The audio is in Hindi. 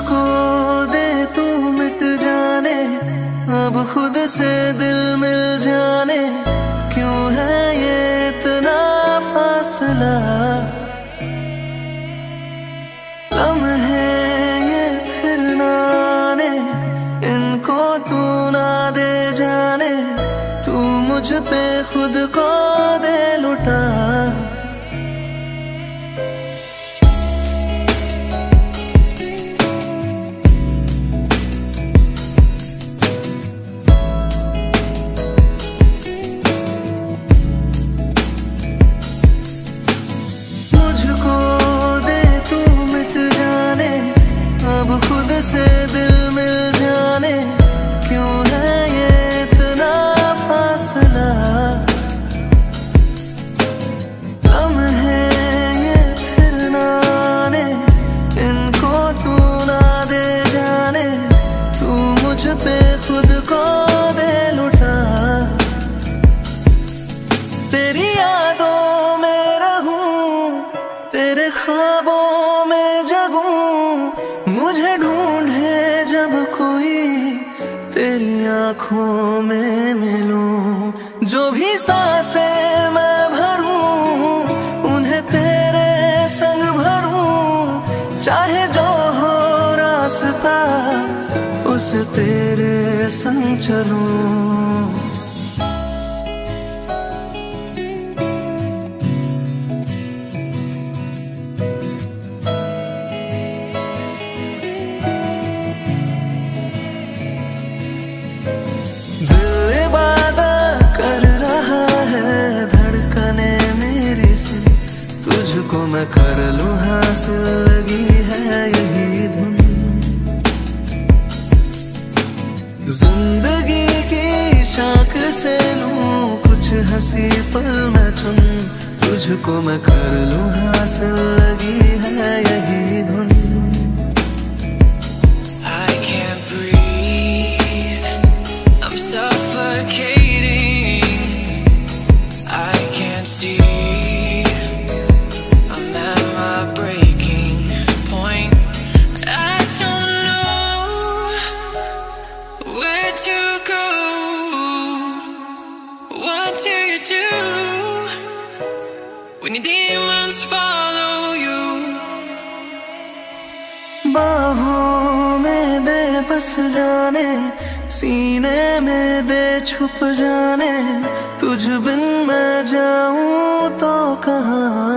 मुझको दे तू मिट जाने, अब खुद से दिल मिल जाने, क्यों है ये इतना फासला। लम्हे ये फिर ना आने, इनको तू ना दे जाने, तू मुझ पे खुद को दे लुटा। मुझको दे तू मिट जाने, अब खुद से दिल मिल जाने, क्यों है ये इतना फासला। लम्हे ये फिर ना आने, इनको तू ना दे जाने, तू मुझ पे खुद को दे लुटा। तेरी यादों में रहूं, तेरे ख्वाबों में जगूं, मुझे ढूंढे जब कोई तेरी आंखों में मिलूं। जो भी सांसें मैं भरूं, उन्हें तेरे संग भरूं, चाहे जो हो रास्ता उसे तेरे संग चलूं। दिल इबादत कर रहा है, धड़कने मेरी से तुझको मैं कर लूं हासिल, लगी है यही धुन। जिंदगी की शाख से लूं कुछ हंसी पल मैं चुन, तुझको मैं कर लूं हासिल, लगी है यही धुन। Suffocating, I can't see, I'm at my breaking point. I don't know where to go, what do you do when your demons follow you? बाहों में दे बस जाने, सीने में दे छुप जाने, तुझ बिन मैं जाऊं तो कहाँ।